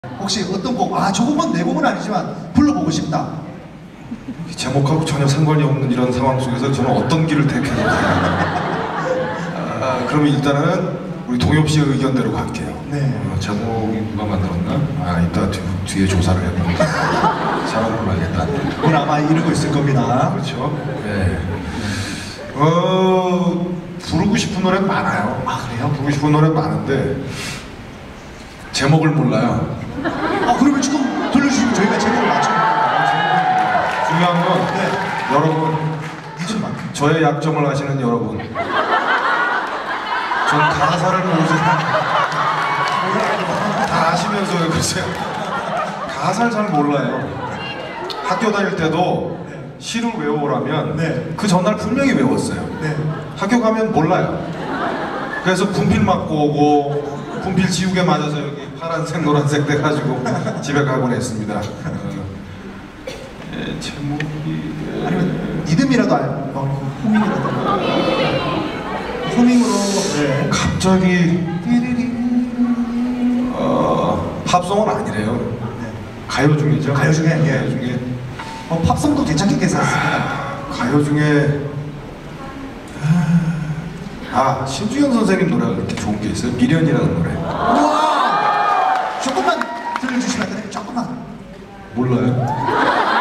혹시 어떤 곡, 저 곡은 내 곡은 아니지만 불러보고 싶다. 제목하고 전혀 상관이 없는 이런 상황 속에서 저는 어떤 길을 택해야 될까요? 그러면 일단은 우리 동엽 씨의 의견대로 갈게요. 네. 제목이 누가 만들었나? 이따 뒤에 조사를 해봅니다. 잘안 몰라야겠다. 오늘 아마 이러고 있을 겁니다. 그렇죠. 네. 부르고 싶은 노래 많아요. 그래요? 부르고 싶은 노래 많은데 제목을 몰라요. 그러면 지금 들려주시면 저희가 제목을 맞춰볼게요. 중요한 건 여러분, 저의 약점을 아시는 여러분, 전 가사를 모르세요. 다 아시면서요, 글쎄요. 가사를 잘 몰라요. 학교 다닐 때도 시를 외워오라면 그 전날 분명히 외웠어요. 학교 가면 몰라요. 그래서 분필 맞고 오고 분필 지우개 맞아서 여기 파란색 노란색 돼가지고 집에 가곤 했습니다. 제목이 아니면 리듬이라도 호밍이라도 호밍으로 갑자기 팝송은 아니래요. 가요 중이죠. 가요 중에 가요 중에 팝송도 괜찮게 괜찮습니다. 가요 중에 신주현 선생님 노래가 그렇게 좋은 게 있어요. 미련이라는 노래. 우와! 조금만 들려주시면 안 돼요? 조금만. 몰라요.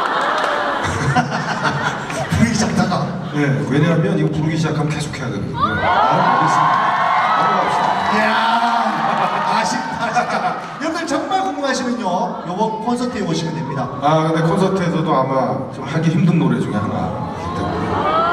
부르기 시작하다가. 네, 왜냐하면 이거 부르기 시작하면 계속 해야 되거든요. 알겠습니다. 넘어갑시다. 이야, 아쉽다, 진짜. 여러분들 정말 궁금하시면요, 요번 콘서트에 오시면 됩니다. 근데 콘서트에서도 아마 좀 하기 힘든 노래 중에 하나이기 때문에.